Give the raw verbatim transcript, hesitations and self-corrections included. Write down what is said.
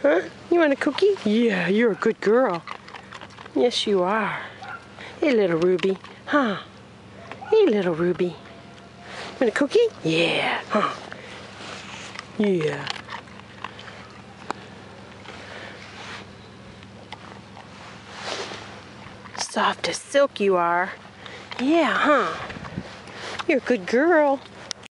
Huh? You want a cookie? Yeah, you're a good girl. Yes, you are. Hey, little Ruby. Huh? Hey, little Ruby. Want a cookie? Yeah. Huh? Yeah. Soft as silk you are. Yeah, huh? You're a good girl.